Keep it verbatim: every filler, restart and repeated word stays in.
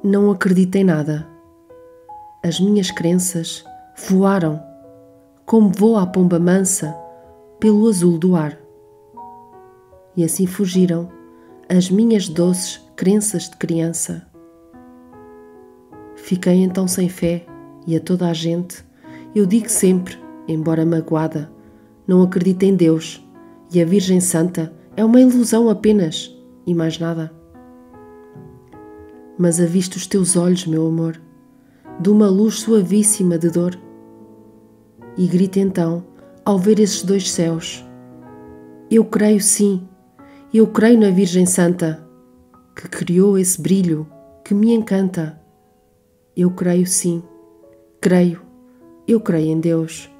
Não acredito em nada. As minhas crenças voaram, como voa a pomba mansa pelo azul do ar. E assim fugiram as minhas doces crenças de criança. Fiquei então sem fé e a toda a gente eu digo sempre, embora magoada, não acredito em Deus e a Virgem Santa é uma ilusão apenas e mais nada. Mas avisto os teus olhos, meu amor, de uma luz suavíssima de dor, e grito então, ao ver esses dois céus: eu creio sim, eu creio na Virgem Santa, que criou esse brilho que me encanta. Eu creio sim, creio, eu creio em Deus.